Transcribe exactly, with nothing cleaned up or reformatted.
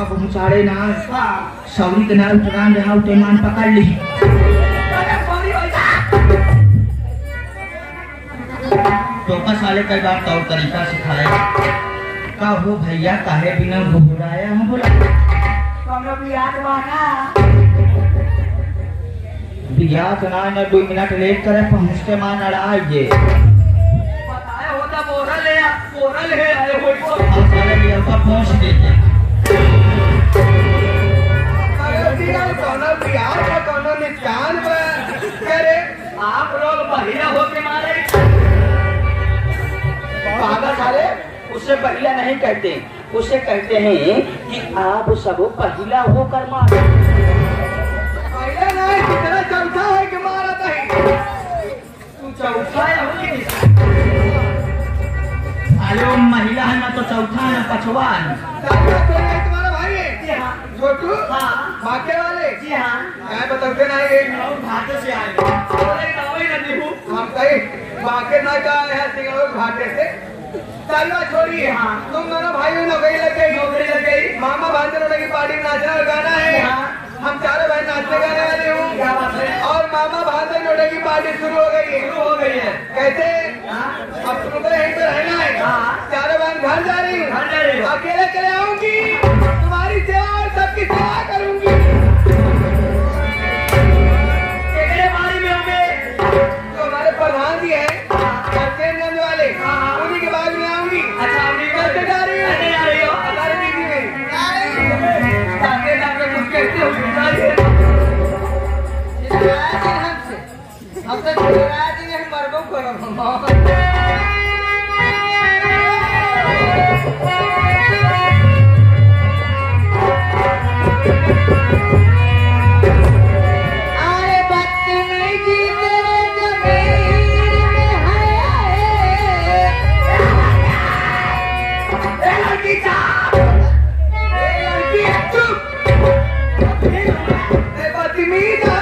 का पहुँचाड़े ना सौरी के नाल उतरान रहा उते मान पकड़ ली तो का साले कई बार तौर तरीका सिखाए का हो भैया काहे बिना घुघराया हम बोला कमरा बियाह वाला बियाह तो ना ना दो मिनट लेट करे पहुँच के मान अड़ाई जे बताया होता बोरा ले बोरा ले आए कोई को हम साले ये का पहुँच देते अरे बिना कौनो बियाह का कौनो निशान पर करे आप लोग बहिरा होके मारे पागल साले उसे पहिला नहीं कहते उसे कहते हैं कि आप सब पहिला होकर मारो पहिला नहीं कितना चौथा है कि मारा नहीं तू चौथा है होगी अरे वो महिला है ना तो चौथा है ना पछवा है तुम्हारा भाई है जी हाँ छोटू हाँ भाग्य वाले जी हाँ क्या बताते ना ये घाटे से आए हम कहीं भाग्य ना का है सिंगापुर घाटे से चलो छोड़िए हाँ तुम दोनों भाई नौकरी लग गई नौकरी लग गई मामा भांजरों की पार्टी में नाचना और गाना है हम चारों भाई नाचने गाने वाले हूँ और मामा भांजर जोड़े की पार्टी शुरू हो गई है शुरू हो गई है कैसे अब तुमको यहीं पे रहना है चारों बहन घर जा रही हूँ अकेले अकेले आऊंगी तुम्हारी सेवा और सबकी सेवा करूंगी तो हमारे प्रधान जी है चेंजगंज वाले उन्हीं के बाद में आऊंगी अच्छा उन्हीं के जा रही है हमारे दीदी में ताके ताके कुछ कहते हो हम तो छोड़ा दी हम मरबो करो बदतमीज